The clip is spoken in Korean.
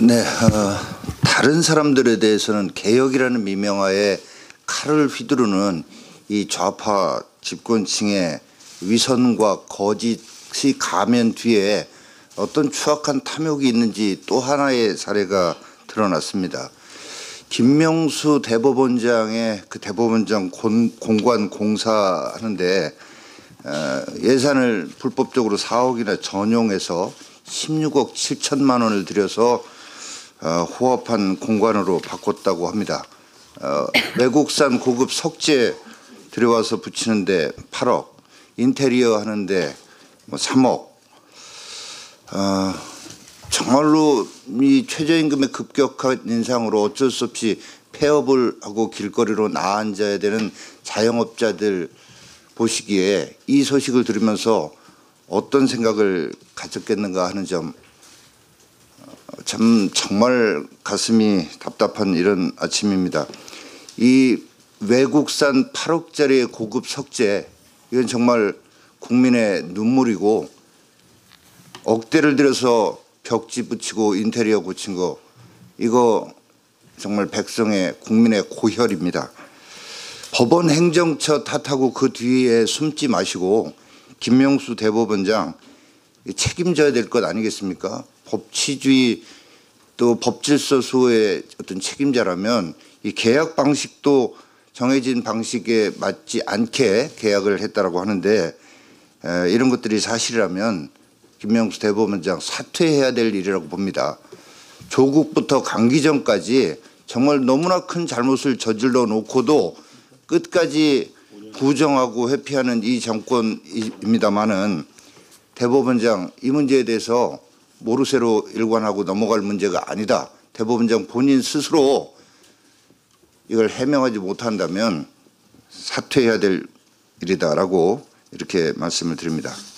네, 다른 사람들에 대해서는 개혁이라는 미명하에 칼을 휘두르는 이 좌파 집권층의 위선과 거짓이 가면 뒤에 어떤 추악한 탐욕이 있는지 또 하나의 사례가 드러났습니다. 김명수 대법원장의 그 대법원장 공관 공사하는데 예산을 불법적으로 4억이나 전용해서 16억 7천만 원을 들여서 호합한 공관으로 바꿨다고 합니다. 외국산 고급 석재 들여와서 붙이는데 8억, 인테리어 하는데 뭐 3억. 정말로 이 최저임금의 급격한 인상으로 어쩔 수 없이 폐업을 하고 길거리로 나앉아야 되는 자영업자들 보시기에 이 소식을 들으면서 어떤 생각을 가졌겠는가 하는 점, 참 정말 가슴이 답답한 이런 아침입니다. 이 외국산 8억짜리의 고급 석재, 이건 정말 국민의 눈물이고, 억대를 들여서 벽지 붙이고 인테리어 고친 거, 이거 정말 백성의 국민의 고혈입니다. 법원 행정처 탓하고 그 뒤에 숨지 마시고 김명수 대법원장 책임져야 될 것 아니겠습니까? 법치주의 또 법질서 수호의 어떤 책임자라면 이 계약 방식도 정해진 방식에 맞지 않게 계약을 했다라고 하는데, 이런 것들이 사실이라면 김명수 대법원장 사퇴해야 될 일이라고 봅니다. 조국부터 강기정까지 정말 너무나 큰 잘못을 저질러 놓고도 끝까지 부정하고 회피하는 이 정권입니다마는, 대법원장 이 문제에 대해서 모르쇠로 일관하고 넘어갈 문제가 아니다. 대법원장 본인 스스로 이걸 해명하지 못한다면 사퇴해야 될 일이다라고 이렇게 말씀을 드립니다.